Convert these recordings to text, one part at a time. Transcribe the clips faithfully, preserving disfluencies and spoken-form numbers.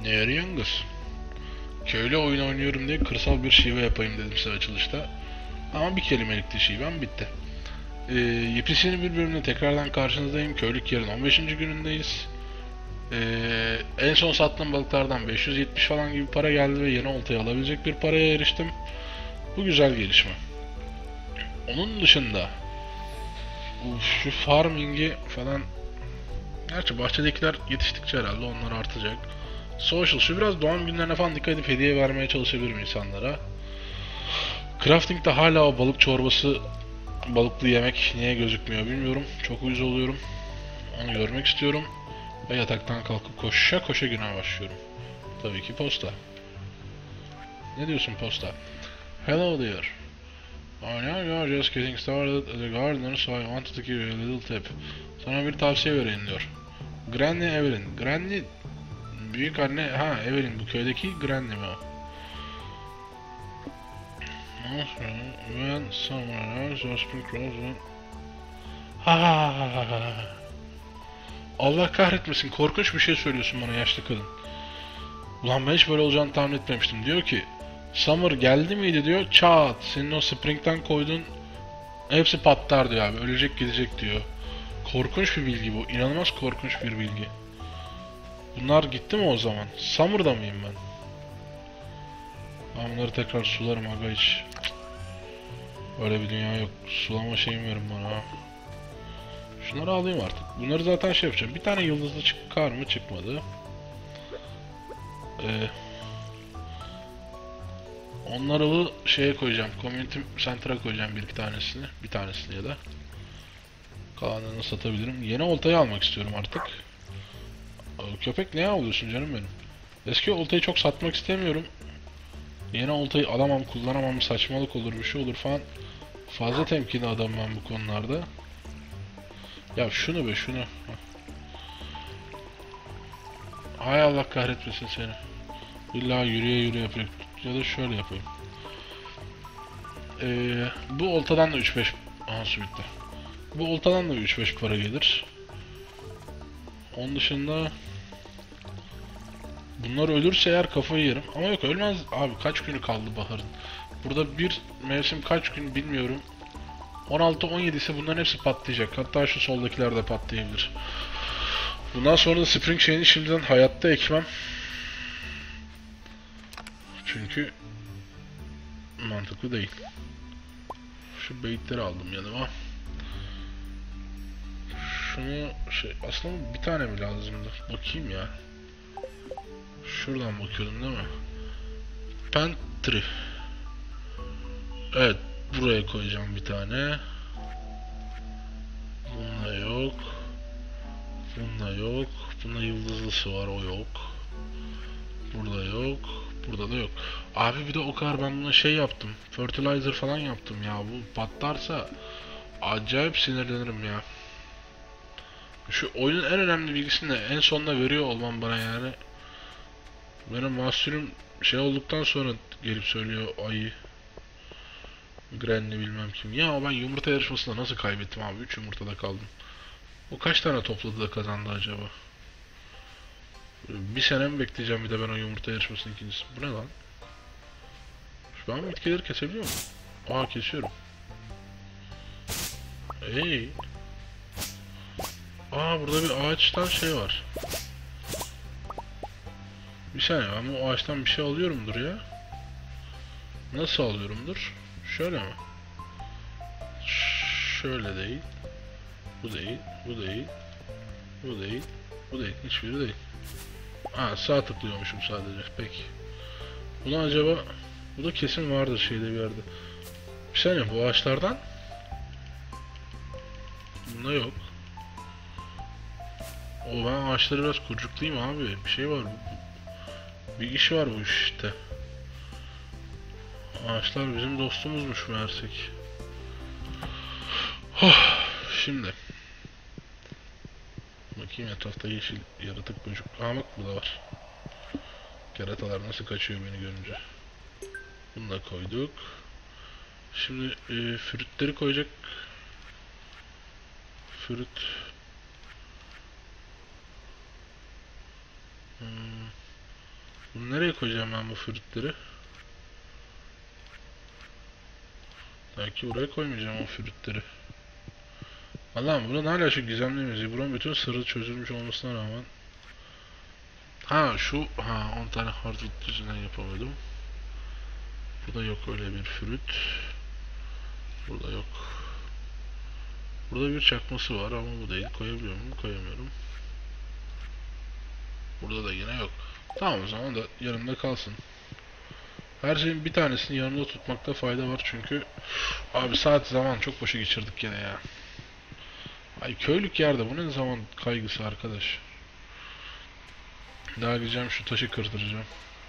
Ne arıyorsun kız? Köylü oyun oynuyorum diye kırsal bir şive yapayım dedim size açılışta. Ama bir kelimelikti şivem bitti. Ee, Yepyeni bir bölümde tekrardan karşınızdayım. Köylük yarın on beşinci günündeyiz. Ee, en son sattığım balıklardan beş yüz yetmiş falan gibi para geldi ve yeni oltayı alabilecek bir paraya eriştim. Bu güzel gelişme. Onun dışında uf, şu farming'i falan, gerçi bahçedekiler yetiştikçe herhalde onlar artacak. Social, şu biraz doğum günlerine falan dikkat edip hediye vermeye çalışabilirim insanlara. Crafting'de hala o balık çorbası, balıklı yemek niye gözükmüyor bilmiyorum. Çok uyuz oluyorum. Onu görmek istiyorum. Ve yataktan kalkıp koşa koşa güne başlıyorum. Tabii ki posta. Ne diyorsun posta? Hello dear. I know you are just getting started as a gardener, so I wanted to give you a little tip. Sana bir tavsiye vereyim diyor. Granny Evelyn. Granny büyük anne, ha Evelyn, bu köydeki Granny mi o? When someone else or spring crawls. Ha. Allah kahretmesin, korkunç bir şey söylüyorsun bana yaşlı kadın. Ulan ben hiç böyle olacağını tahmin etmemiştim. Diyor ki Summer geldi miydi diyor, çat senin o spring'den koyduğun hepsi patlar diyor abi, ölecek gidecek diyor. Korkunç bir bilgi bu, inanılmaz korkunç bir bilgi. Bunlar gitti mi o zaman? Summer'da mıyım ben? Ben bunları tekrar sularım aga, hiç. Öyle bir dünya yok. Sulama şeyim verin bana. Şunları alayım artık. Bunları zaten şey yapacağım. Bir tane yıldızlı çıkar mı? Çıkmadı. Ee, onları şeye koyacağım. Community Center'a koyacağım bir iki tanesini. Bir tanesini ya da. Kalanını satabilirim. Yeni oltayı almak istiyorum artık. Köpek ne avlıyorsun canım benim? Eski oltayı çok satmak istemiyorum. Yeni oltayı alamam, kullanamam, saçmalık olur, bir şey olur falan. Fazla temkinli adam ben bu konularda. Ya şunu be şunu. Hay Allah kahretmesin seni. İlla yürüye yürüye yapıyor. Ya da şöyle yapayım. Ee, bu oltadan da üç beş... Aha su bitti. Bu oltadan da üç beş para gelir. Onun dışında... Bunlar ölürse eğer kafayı yerim. Ama yok, ölmez abi, kaç günü kaldı baharın. Burada bir mevsim kaç gün bilmiyorum. on altı on yedi ise bunların hepsi patlayacak. Hatta şu soldakiler de patlayabilir. Bundan sonra da spring şeyini şimdiden hayatta ekmem. Çünkü mantıklı değil. Şu beyitleri aldım yanıma. Şunu şey, aslında bir tane mi lazımdı? Bakayım ya. Şuradan bakıyordum değil mi? Pantry. Evet, buraya koyacağım bir tane. Bunda yok. Bunda yok. Bunda yıldızlısı var, o yok. Burada yok. Burada da yok. Abi bir de o kadar ben buna şey yaptım. Fertilizer falan yaptım ya. Bu patlarsa acayip sinirlenirim ya. Şu oyunun en önemli bilgisini de en sonunda veriyor olmam bana yani. Benim mahsulüm şey olduktan sonra gelip söylüyor ayı. Granny bilmem kim. Ya ben yumurta yarışmasında nasıl kaybettim abi? üç yumurtada kaldım. O kaç tane topladı da kazandı acaba? Bir sene mi bekleyeceğim bir de ben o yumurta yarışmasının ikincisi? Bu ne lan? Ben bitkileri kesebiliyor muyum? Aa, kesiyorum. Hey. Aa, burada bir ağaçtan şey var. Bir saniye, ben bu ağaçtan bir şey alıyorumdur ya. Nasıl alıyorumdur? Şöyle mi? Şöyle değil. Bu değil. Bu değil. Bu değil. Bu değil. Hiçbiri değil. Ha, sağ tıklıyormuşum sadece. Peki. Buna acaba... Bu da kesin vardır şeyde bir yerde. Bir saniye, bu ağaçlardan... Bunda yok. O, ben ağaçları biraz kurcuklayayım abi. Bir şey var. Bir iş var bu işte. Ağaçlar bizim dostumuzmuş meğersek. Oh, şimdi. Bakayım etrafta yeşil yaratık böcek. Aa bak, bu da var. Keratalar nasıl kaçıyor beni görünce. Bunu da koyduk. Şimdi e, fruitleri koyacak. Fruit. Hmm. Bunu nereye koyacağım ben bu fruitleri? Belki buraya koymayacağım o fruitleri. Allah'ım bunun hala şu gizemli müziği. Buranın bütün sırrı çözülmüş olmasına rağmen. Ha şu ha on tane hardwood yüzünden yapamadım. Burada yok öyle bir fruit. Burada yok. Burada bir çakması var ama bu değil. Koyabiliyor muyum? Koyamıyorum. Burada da yine yok. Tamam o zaman da yanımda kalsın. Her şeyin bir tanesini yanımda tutmakta fayda var çünkü abi saat zaman çok boşa geçirdik gene ya. Ay köylük yerde bu ne zaman kaygısı arkadaş. Daha gideceğim şu taşı kırdıracağım.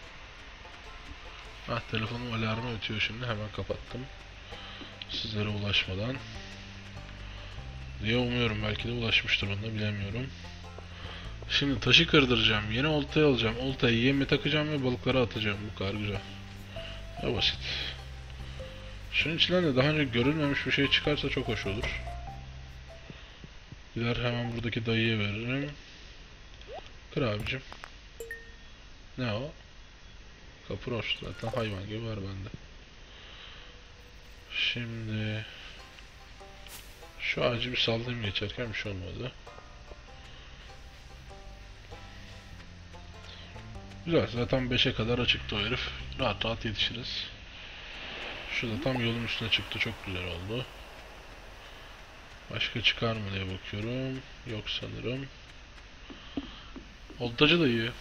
Ah telefonum alarmı ötüyor şimdi hemen kapattım. Sizlere ulaşmadan. Diye umuyorum belki de ulaşmıştır onu da bilemiyorum. Şimdi taşı kırdıracağım. Yeni oltayı alacağım. Oltayı yeme takacağım ve balıklara atacağım. Bu kadar güzel. Ne basit. Şunun içinden de daha önce görülmemiş bir şey çıkarsa çok hoş olur. Gider hemen buradaki dayıya veririm. Kır abicim. Ne o? Kaproş zaten hayvan gibi var bende. Şimdi şu ağacı bir sallayayım geçerken bir şey olmadı. Güzel zaten beşe kadar açıktı o herif. Rahat rahat yetişiriz. Şurada tam yolun üstüne çıktı çok güzel oldu. Başka çıkar mı diye bakıyorum. Yok sanırım. Oltacı da iyi.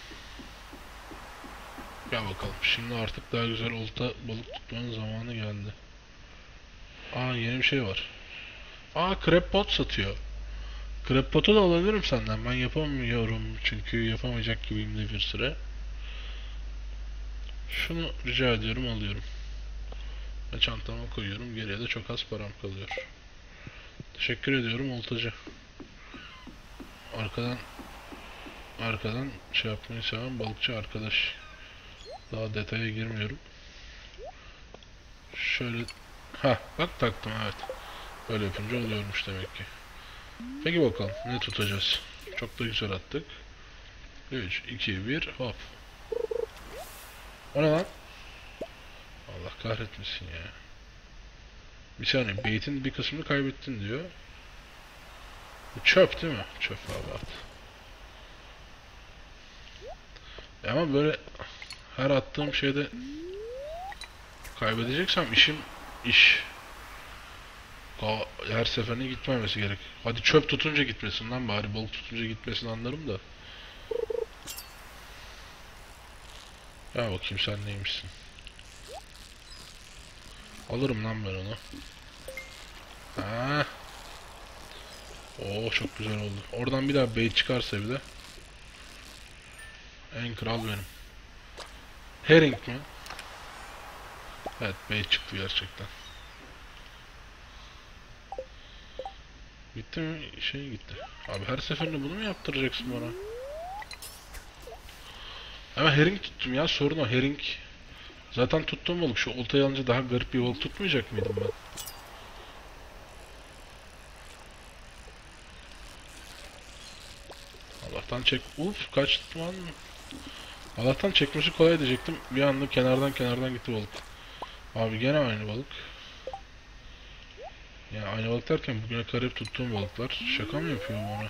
Gel bakalım. Şimdi artık daha güzel olta balık tutmanın zamanı geldi. Aa yeni bir şey var. Aa crab pot satıyor. Crab pot'u da alabilirim senden. Ben yapamıyorum çünkü yapamayacak gibiyim de bir süre. Şunu rica ediyorum alıyorum. Ve çantama koyuyorum. Geriye de çok az param kalıyor. Teşekkür ediyorum oltacı. Arkadan arkadan şey yapmayı seven balıkçı arkadaş. Daha detaya girmiyorum. Şöyle ha bak taktım evet. Böyle yapınca oluyormuş demek ki. Peki bakalım ne tutacağız. Çok da güzel attık. üç, iki, bir hop. O ne lan? Allah kahretmesin ya. Bir saniye beytin bir kısmını kaybettin diyor. Bu çöp değil mi? Çöp abi at. E ama böyle her attığım şeyde kaybedeceksem işim iş. Her seferine gitmemesi gerek. Hadi çöp tutunca gitmesin lan bari balık tutunca gitmesin anlarım da. Ya bakayım sen neymişsin. Alırım lan ben onu. Ha. Oo çok güzel oldu. Oradan bir daha bait çıkarsa bir de. En kral benim. Herring mi? Evet bait çıktı gerçekten. Gitti mi? Şey gitti. Abi her seferinde bunu mu yaptıracaksın bana? Ama herring tuttum ya sorun o herring. Zaten tuttuğum balık şu oltayı alınca daha garip bir balık tutmayacak mıydım ben? Allah'tan çek... Uf kaçtı lan. Allah'tan çekmesi kolay diyecektim. Bir anda kenardan kenardan gitti balık. Abi gene aynı balık. Yani aynı balık derken bugüne kadar hep tuttuğum balıklar. Şaka mı yapıyorum ona?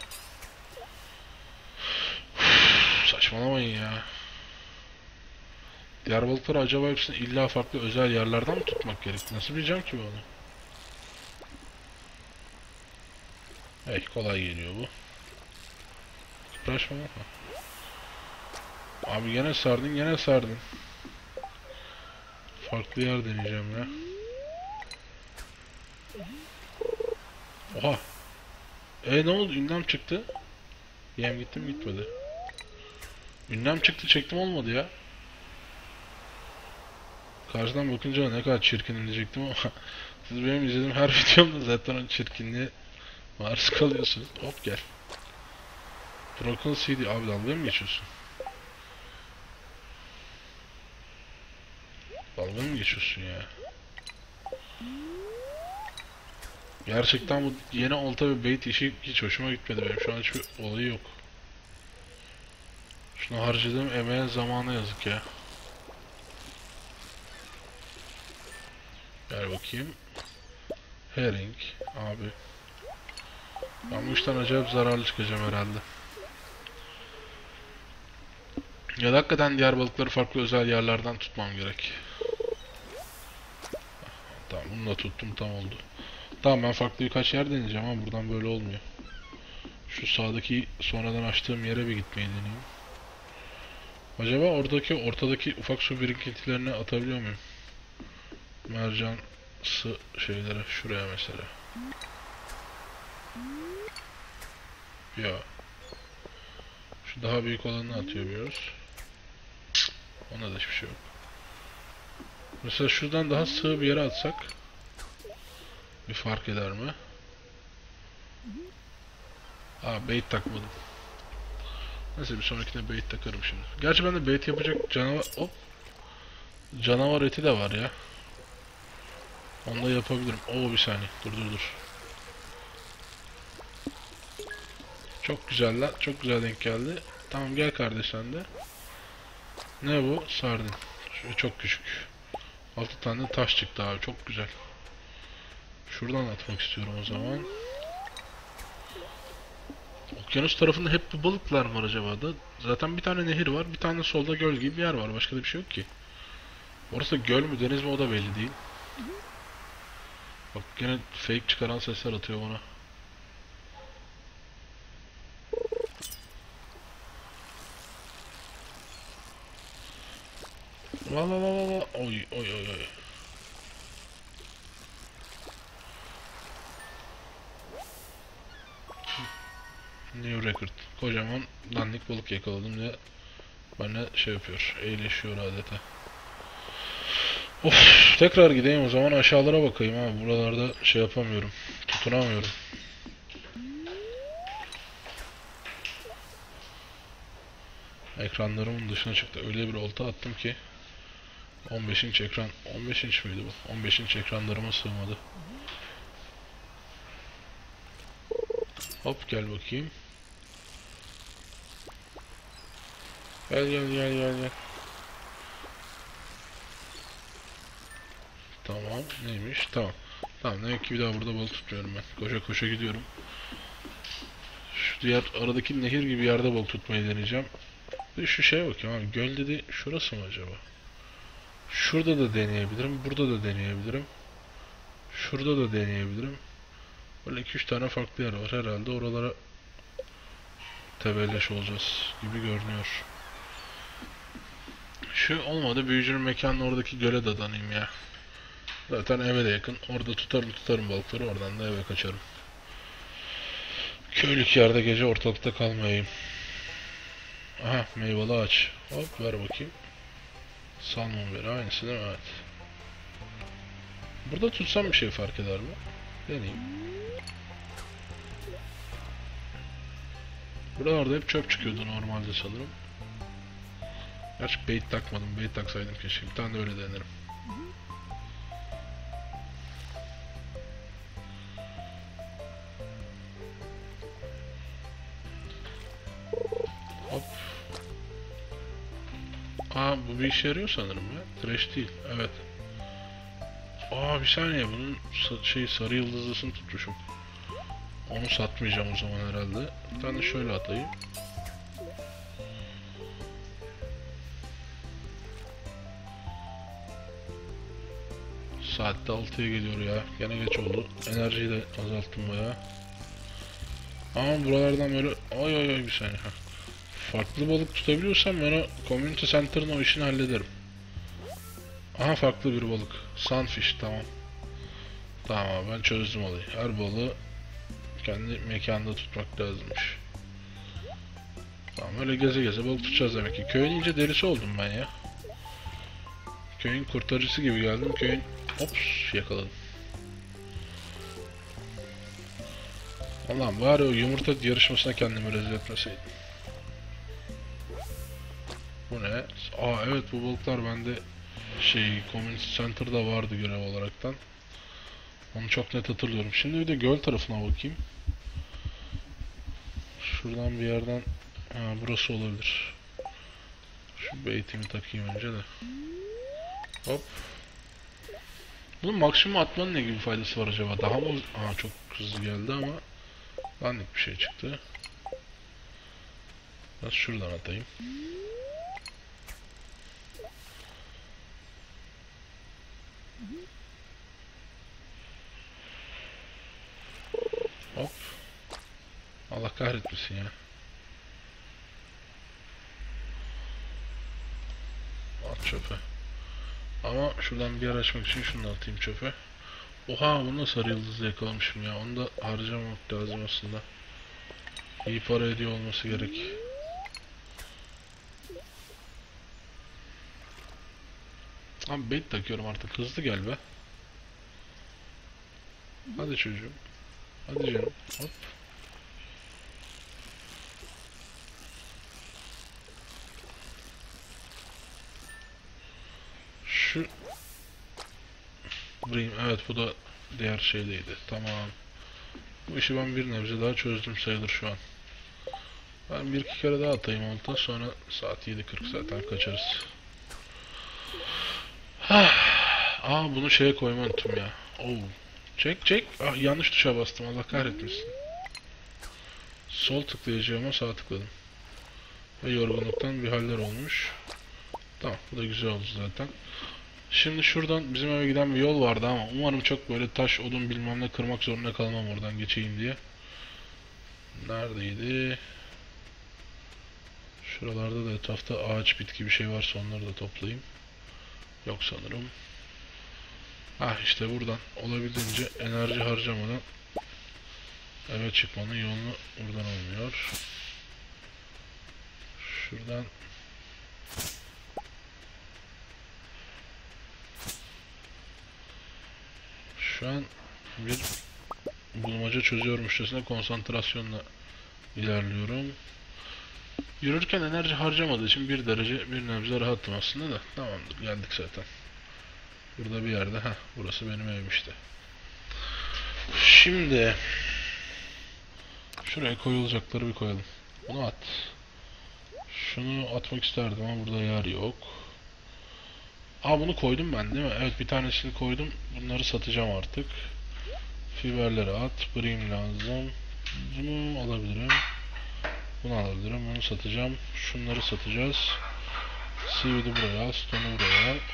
Uf, saçmalamayın ya. Diğer balıkları acaba hepsini illa farklı özel yerlerden mi tutmak gerek? Nasıl bileceğim ki bunu? Hey kolay geliyor bu. Kıpraşma bakma. Abi gene sardın gene sardın. Farklı yer deneyeceğim ya. Oha. E ne oldu? Ünlem çıktı. Yem gitti mi gitmedi. Ünlem çıktı çektim olmadı ya. Karşıdan bakınca ne kadar çirkin diyecektim ama siz benim izlediğim her videomda zaten o çirkinliğe maruz kalıyorsunuz. Hop gel. Broken C D abi dalgaya mı geçiyorsun? Dalga mı geçiyorsun ya? Gerçekten bu yeni olta ve bait işi hiç hoşuma gitmedi benim. Şu an hiçbir olayı yok. Şuna harcadığım emeğe zamana yazık ya. Gel bakayım. Herring abi. Ben bu işten acayip zararlı çıkacağım herhalde. Ya da hakikaten diğer balıkları farklı özel yerlerden tutmam gerek. Tamam, bunu da tuttum, tam oldu. Tamam, ben farklı birkaç yer deneyeceğim ama buradan böyle olmuyor. Şu sağdaki sonradan açtığım yere bir gitmeyi deneyeyim. Acaba oradaki ortadaki ufak su birikintilerini atabiliyor muyum? Mercan sı şeylere şuraya mesela. Ya. Şu daha büyük olanını atıyoruz. Ona da hiçbir şey yok. Mesela şuradan daha sığ bir yere atsak bir fark eder mi? Aa, bait takmadım. Neyse, bir sonrakine bait takarım şimdi. Gerçi bende bait yapacak canavar... Hop! Canavar eti de var ya. Onu da yapabilirim. Oo, bir saniye. Dur dur dur. Çok güzel lan. Çok güzel denk geldi. Tamam, gel kardeş sen de. Ne bu? Sardin. Şöyle çok küçük. Altı tane taş çıktı abi. Çok güzel. Şuradan atmak istiyorum o zaman. Okyanus tarafında hep bu balıklar var acaba da? Zaten bir tane nehir var. Bir tane solda göl gibi bir yer var. Başka da bir şey yok ki. Orası göl mü deniz mi o da belli değil. Bak, gene fake çıkaran sesler atıyor bana. La la la la la. Oy oy oy oy. New record. Kocaman dandik balık yakaladım diye benimle şey yapıyor. Eğleşiyor adeta. Of, tekrar gideyim o zaman, aşağılara bakayım ha. Buralarda şey yapamıyorum. Tutunamıyorum. Ekranlarımın dışına çıktı. Öyle bir olta attım ki on beş inç ekran. on beş inç miydi bu? on beş inç ekranlarıma sığmadı. Hop, gel bakayım. Gel gel gel gel gel. Tamam, neymiş? Tamam. Tamam, demek ki bir daha burada balık tutmuyorum ben. Koşa koşa gidiyorum. Şu diğer aradaki nehir gibi yerde balık tutmayı deneyeceğim. Bir şu şeye bakayım abi. Göl dedi. Şurası mı acaba? Şurada da deneyebilirim. Burada da deneyebilirim. Şurada da deneyebilirim. Böyle iki üç tane farklı yer var. Herhalde oralara tebelleş olacağız gibi görünüyor. Şu olmadı. Büyücünün mekanının oradaki göle de danayım ya. Zaten eve de yakın. Orada tutarım tutarım balıkları. Oradan da eve kaçarım. Köylük yerde gece ortalıkta kalmayayım. Aha, meyveli ağaç. Hop, ver bakayım. Salmon beri aynısı değil mi? Evet. Burada tutsam bir şey fark eder mi? Deneyeyim. Buralarda hep çöp çıkıyordu normalde sanırım. Gerçi bait takmadım. Bait taksaydım keşke. Bir tane de öyle denerim. Hop. Aa, bu bir işe yarıyor sanırım ya. Trash değil. Evet. Aa, bir saniye, bunun şey sarı yıldızlısını tutmuşum. Onu satmayacağım o zaman herhalde. Bir tane şöyle atayım. Saatte altıya geliyor ya. Gene geç oldu. Enerjiyi de azalttım bayağı. Ama buralardan böyle ay ay ay bir saniye. Farklı balık tutabiliyorsam ben o Community Center'ın o işini hallederim. Aha, farklı bir balık. Sunfish, tamam. Tamam abi, ben çözdüm olayı. Her balığı kendi mekanında tutmak lazımmış. Tamam, öyle geze geze balık tutacağız demek ki. Köyün iyice delisi oldum ben ya. Köyün kurtarıcısı gibi geldim. Köyün... Ops, yakaladım. Allah'ım, bari o yumurta yarışmasına kendimi rezil etmeseydim. Bu ne? Aa evet, bu balıklar bende şey Community Center'da vardı görev olaraktan. Onu çok net hatırlıyorum. Şimdi bir de göl tarafına bakayım. Şuradan bir yerden... Ha, burası olabilir. Şu beytimi takayım önce de. Hop. Bunun maksimum atmanın ne gibi faydası var acaba? Daha mı? Aa, çok hızlı geldi ama dandik bir şey çıktı. Biraz şuradan atayım. Hop. Allah kahretmesin ya. At çöpe. Ama şuradan bir yer açmak için şunu da atayım çöpe. Oha, bunu da sarı yıldızla yakalamışım ya. Onu da harcamamak lazım aslında. İyi para ediyor olması gerek. Abi bait takıyorum artık, hızlı gel be. Hadi çocuğum. Hadi canım. Hop. Şu Brim, evet, bu da diğer şeydeydi. Tamam. Bu işi ben bir nebze daha çözdüm sayılır şu an. Ben bir iki kere daha atayım olta, sonra saat yedi kırk zaten kaçarız. Aa, bunu şeye koymayı unuttum ya. Oo. Çek çek. Ah, yanlış tuşa bastım, Allah kahretmesin. Sol tıklayacağıma sağ tıkladım. Ve yorgunluktan bir haller olmuş. Tamam, bu da güzel oldu zaten. Şimdi şuradan bizim eve giden bir yol vardı ama umarım çok böyle taş, odun bilmem ne kırmak zorunda kalmam oradan geçeyim diye. Neredeydi? Şuralarda da etrafta ağaç, bitki bir şey varsa onları da toplayayım. Yok sanırım. Ah, işte buradan olabildiğince enerji harcamadan eve çıkmanın yolunu buradan olmuyor. Şuradan şu an bir bulmaca çözüyormuşçasına konsantrasyonla ilerliyorum. Yürürken enerji harcamadığı için bir derece bir nebze rahattım aslında da. Tamamdır, geldik zaten. Burada bir yerde. Heh, burası benim evim işte. Şimdi şuraya koyulacakları bir koyalım. Bunu at. Şunu atmak isterdim ama burada yer yok. Aa, bunu koydum ben değil mi? Evet, bir tanesini koydum. Bunları satacağım artık. Fiberleri at. Brim lazım. Bunu alabilirim. Bunu alabilirim. Bunu satacağım. Şunları satacağız. Seaweed'i buraya al. Stone'u buraya al.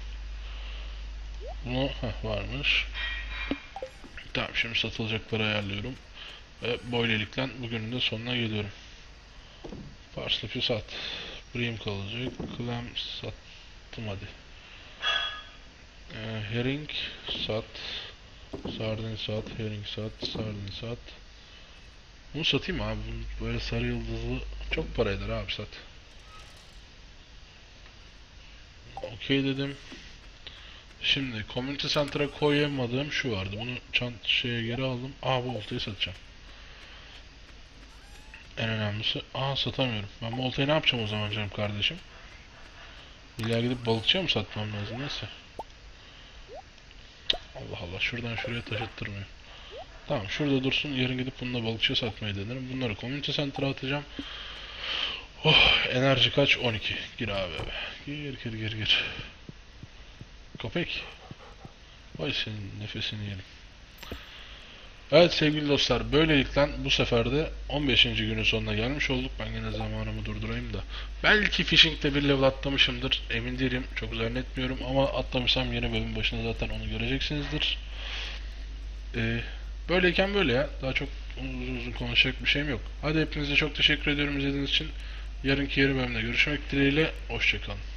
Bunu heh, varmış. Tamam, şimdi satılacakları ayarlıyorum. Ve böylelikle bugünün de sonuna geliyorum. Parsley'i sat. Brim kalacak. Clam sattım hadi. Ee, herring sat. Sardin sat. Herring sat. Sardin sat. Bunu satayım abi. Bunu böyle sarı yıldızlı çok para eder abi, sat. Okey dedim. Şimdi Community Center'a koyamadığım şu vardı. Bunu çant şeye geri aldım. Aa, bu oltayı satacağım. En önemlisi. Aa, satamıyorum. Ben bu oltayı ne yapacağım o zaman canım kardeşim? İlla gidip balıkçıya mı satmam lazım? Neyse. Allah Allah, şuradan şuraya taşıttırmıyor. Tamam, şurada dursun, yarın gidip bunu da balıkçıya satmayı denerim. Bunları Community Center'a atacağım. Oh, enerji kaç? on iki. Gir abi eve. Gir gir gir gir. Köpek. Vay senin nefesini yerim. Evet sevgili dostlar, böylelikle bu sefer de on beşinci günün sonuna gelmiş olduk. Ben yine zamanımı durdurayım da. Belki Fishing'de bir level atlamışımdır. Emin değilim. Çok zannetmiyorum ama atlamışsam yeni bölüm başında zaten onu göreceksinizdir. Ee, böyleyken böyle ya. Daha çok uzun uzun konuşacak bir şeyim yok. Hadi hepinize çok teşekkür ediyorum izlediğiniz için. Yarınki yeni bölümde görüşmek dileğiyle. Hoşçakalın.